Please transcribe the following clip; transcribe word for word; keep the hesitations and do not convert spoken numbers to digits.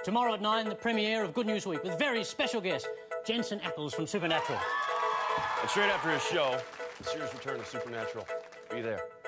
Tomorrow at nine, the premiere of Good News Week with very special guest, Jensen Ackles from Supernatural. And straight after his show, the series return to Supernatural. Be there.